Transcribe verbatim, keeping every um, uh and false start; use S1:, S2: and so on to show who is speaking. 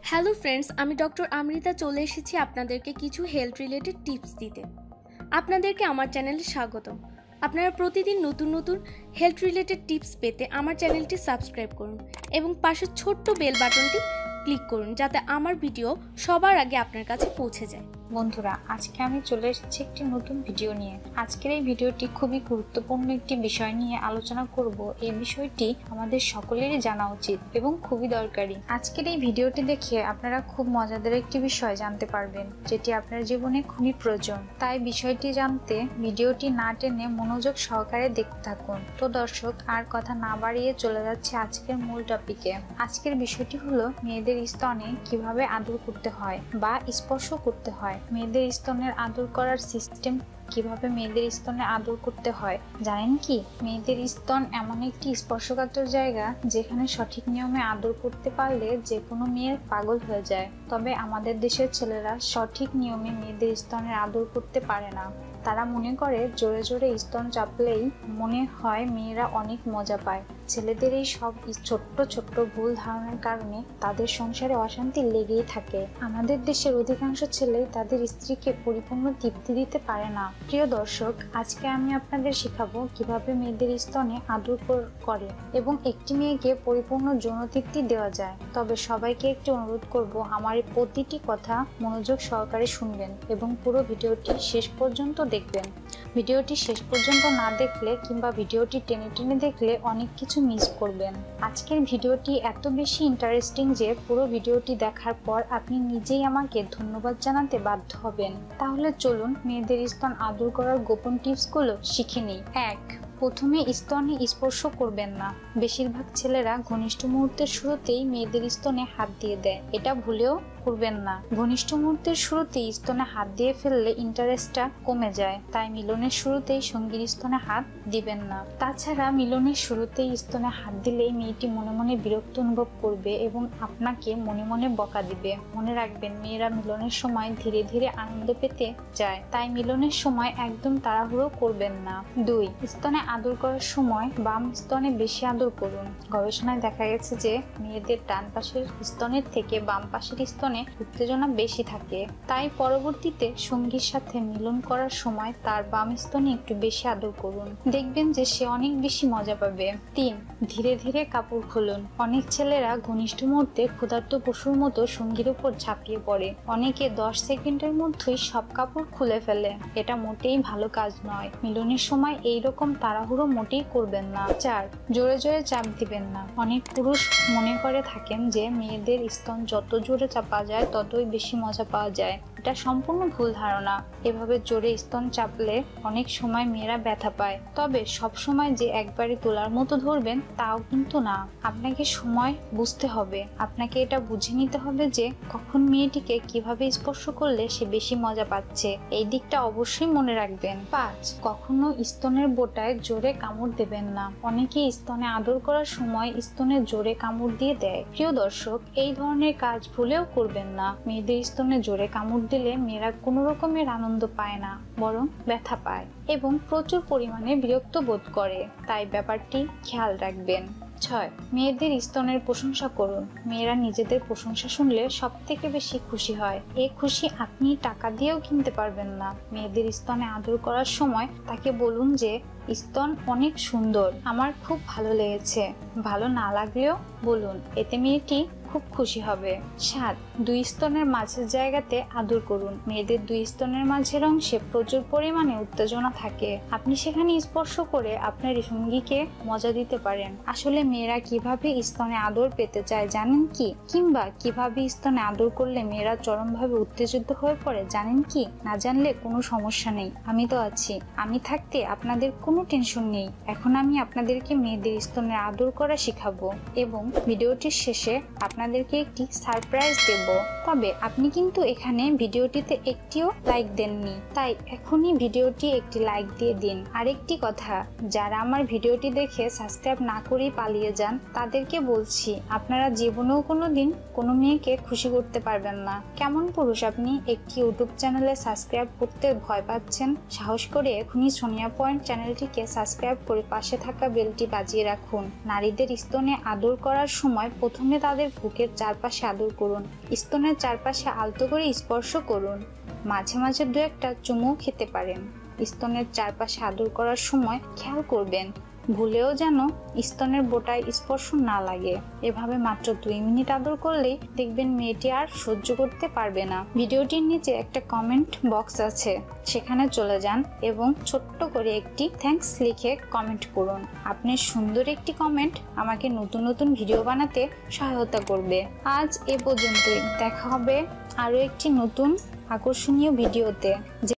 S1: Hello friends, আমি doctor Amrita চলে এসেছি আপনাদেরকে কিছু হেলথ রিলেটেড টিপস দিতে। আপনাদেরকে আমার চ্যানেলে স্বাগত। আপনারা প্রতিদিন নতুন নতুন হেলথ রিলেটেড টিপস পেতে আমার চ্যানেলটি সাবস্ক্রাইব করুন এবং পাশের ছোট্ট বেল বাটনটি ক্লিক করুন যাতে আমার ভিডিও সবার আগে আপনার কাছে পৌঁছে যায়।
S2: বন্ধুরা, আজকে আমি চলে এসেছি একটি নতুন ভিডিও নিয়ে। আজকের এই ভিডিওটি খুবই গুরুত্বপূর্ণ একটি বিষয় নিয়ে আলোচনা করব। এই বিষয়টি আমাদের সকলেরই জানা উচিত এবং খুবই দরকারি। আজকের এই ভিডিওটি দেখে আপনারা খুব মজাদার একটি বিষয় জানতে পারবেন, যেটি আপনার জীবনে খুবই প্রয়োজন। তাই বিষয়টি জানতে ভিডিওটি না টেনে মনোযোগ সহকারে দেখতে থাকুন। তো দর্শক, আর কথা না বাড়িয়ে চলে যাচ্ছে আজকের মূল টপিকে। আজকের বিষয়টি হলো মেয়েদের স্তনে কিভাবে আদর করতে হয় বা স্পর্শ করতে হয়। মেয়েদের স্তনের আদর করার সিস্টেম কিভাবে মেয়েদের স্তনে আদর করতে হয় জানেন কি? মেয়েদের স্তন এমন একটি স্পর্শকাতর জায়গা যেখানে সঠিক নিয়মে আদর করতে পারলে যে কোনো মেয়ের পাগল হয়ে যায়। তবে আমাদের দেশের ছেলেরা সঠিক নিয়মে মেয়েদের স্তনের আদর করতে পারে না। তারা মনে করে জোরে জোরে স্তন চাপলেই মনে হয় মেয়েরা অনেক মজা পায়। ছেলেদের এই সব ছোট্ট ছোট্ট ভুল ধারণার কারণে তাদের সংসারে অশান্তি লেগেই থাকে। আমাদের দেশের অধিকাংশ ছেলে তাদের স্ত্রীকে পরিপূর্ণ তৃপ্তি দিতে পারে না। প্রিয় দর্শক, আজকে আমি আপনাদের শেখাবো কিভাবে মেয়েদের স্তনে আদর করে এবং একটি মেয়েকে পরিপূর্ণ যৌন তৃপ্তি দেওয়া যায়। তবে সবাইকে একটি অনুরোধ করব, আমার এই প্রতিটি কথা মনোযোগ সহকারে শুনবেন এবং পুরো ভিডিওটি শেষ পর্যন্ত দেখবেন। ভিডিওটি শেষ পর্যন্ত না দেখলে কিংবা ভিডিওটি টেনে টেনে দেখলে অনেক কিছু মিস করবেন। আজকের ভিডিওটি এত বেশি ইন্টারেস্টিং যে পুরো ভিডিওটি দেখার পর আপনি নিজেই আমাকে ধন্যবাদ জানাতে বাধ্য হবেন। তাহলে চলুন মেয়েদের স্তন আদর করার গোপন টিপসগুলো শিখে নিই। এক, প্রথমে স্তনে স্পর্শ করবেন না। বেশিরভাগ ছেলেরা ঘনিষ্ঠ মুহূর্তের শুরুতেই মেয়েদের স্তনে হাত দিয়ে দেয়। এটা ভুলেও করবেন না। ঘনিষ্ঠ মুহূর্তের শুরুতেই স্তনে হাত দিয়ে ফেললে ইন্টারেস্টটা কমে যায়। তাই মিলনের শুরুতেই সঙ্গীর স্তনে হাত দিবেন না। তাছাড়া মিলনের শুরুতেই স্তনে হাত দিলেই মেয়েটি মনে মনে বিরক্ত অনুভব করবে এবং আপনাকে মনে মনে বকা দিবে। মনে রাখবেন, মেয়েরা মিলনের সময় ধীরে ধীরে আনন্দ পেতে চায়। তাই মিলনের সময় একদম তাড়াহুড়ো করবেন না। দুই, স্তনে আদর করার সময় বাম স্তনে বেশি আদর করুন। গবেষণায় দেখা গেছে যে মেয়েদের ডান পাশের স্তনের থেকে বাম পাশের স্তনে উত্তেজনা বেশি থাকে। তাই পরবর্তীতে সঙ্গীর সাথে মিলন করার সময় তার বাম স্তনে একটু বেশি আদর করুন। দেখবেন যে সে অনেক বেশি মজা পাবে। তিন, ধীরে ধীরে কাপড় খুলুন। অনেক ছেলেরা ঘনিষ্ঠ মুহূর্তে ক্ষুধার্ত পশুর মতো সঙ্গীর উপর ঝাঁপিয়ে পড়ে। অনেকে দশ সেকেন্ডের মধ্যেই সব কাপড় খুলে ফেলে। এটা মোটেই ভালো কাজ নয়। মিলনের সময় এইরকম তাড়াহুড়ো মোটেই করবেন না। চার, জোরে জোরে চাপ দিবেন না। অনেক পুরুষ মনে করে থাকেন যে মেয়েদের স্তন যত জোরে চাপা যায় ততই বেশি মজা পাওয়া যায়। এটা সম্পূর্ণ ভুল ধারণা। এভাবে জোরে স্তন চাপলে অনেক সময় মেয়েরা ব্যথা পায়। তবে সব সময় যে একবারে তোলার মতো ধরবেন তাও কিন্তু না। আপনাকে সময় বুঝতে হবে। আপনাকে এটা বুঝে নিতে হবে যে কখন মেয়েটিকে কিভাবে স্পর্শ করলে সে বেশি মজা পাচ্ছে। এই দিকটা অবশ্যই মনে রাখবেন। পাঁচ, কখনো স্তনের বোটায় জোরে কামড় দেবেন না। অনেকে স্তনে আদর করার সময় স্তনে জোরে কামড় দিয়ে দেয়। প্রিয় দর্শক, এই ধরনের কাজ ভুলেও করবেন না। মেয়েদের স্তনে জোরে কামড় দিলে মেয়েরা কোনো রকমের আনন্দ পায় না, বরং ব্যথা পায় এবং প্রচুর পরিমাণে বিরক্ত বোধ করে। তাই ব্যাপারটি খেয়াল রাখবেন। ছয়, মেয়েদের স্তনের প্রশংসা করুন। মেয়েরা নিজেদের প্রশংসা শুনলে সব থেকে বেশি খুশি হয়। এই খুশি আপনি টাকা দিয়েও কিনতে পারবেন না। মেয়েদের স্তনে আদর করার সময় তাকে বলুন যে স্তন অনেক সুন্দর, আমার খুব ভালো লেগেছে। ভালো না লাগলেও বলুন, এতে মেয়েটি খুব খুশি হবে। সাত, দুই স্তনের মাঝের জায়গাতে আদর করুন। মেয়েদের দুই স্তনের মাঝের অংশে প্রচুর পরিমাণে উত্তেজনা থাকে। আপনি সেখানে স্পর্শ করে আপনার সঙ্গীকে মজা দিতে পারেন। আসলে মেয়েরা কিভাবে স্তনে আদর পেতে চায় জানেন কি? কিংবা কিভাবে স্তনে আদর করলে মেয়েরা চরমভাবে উত্তেজিত হয়ে পড়ে জানেন কি? না জানলে কোনো সমস্যা নেই, আমি তো আছি। আমি থাকতে আপনাদের কোনো টেনশন নেই। এখন আমি আপনাদেরকে মেয়েদের স্তনে আদর করা শিখাবো এবং ভিডিওটির শেষে আপনাদেরকে একটি সারপ্রাইজ দেব। তবে আপনি কিন্তু এখানে ভিডিওটিতে একটিও লাইক দেননি, তাই এখনই ভিডিওটি একটি লাইক দিয়ে দিন। আরেকটি কথা, যারা আমার ভিডিওটি দেখে সাবস্ক্রাইব না করেই পালিয়ে যান তাদেরকে বলছি, আপনারা জীবনেও কোনোদিন কোনো মেয়েকে খুশি করতে পারবেন না। কেমন পুরুষ আপনি? একটি ইউটিউব চ্যানেলে সাবস্ক্রাইব করতে ভয় পাচ্ছেন? সাহস করে এখনই সোনিয়া পয়েন্ট চ্যানেলটিকে সাবস্ক্রাইব করে পাশে থাকা বেলটি বাজিয়ে রাখুন। নারীদের স্তনে আদর করার সময় প্রথমে তাদের বুকের চারপাশে আদর করুন। স্তনের চারপাশে আলতো করে স্পর্শ করুন। মাঝে মাঝে দু একটা চুমুও খেতে পারেন। স্তনের চারপাশে আদর করার সময় খেয়াল করবেন ভুলেও যেন স্তনের বোটায় স্পর্শ না লাগে। এভাবে মাত্র দুই মিনিট আদর করলেই দেখবেন মেয়েটি আর সহ্য করতে পারবে না। ভিডিওটির নিচে একটা কমেন্ট বক্স আছে, সেখানে চলে যান এবং ছোট্ট করে একটি থ্যাঙ্কস লিখে কমেন্ট করুন। আপনার সুন্দর একটি কমেন্ট আমাকে নতুন নতুন ভিডিও বানাতে সহায়তা করবে। আজ এ পর্যন্তই, দেখা হবে আরো একটি নতুন আকর্ষণীয় ভিডিওতে।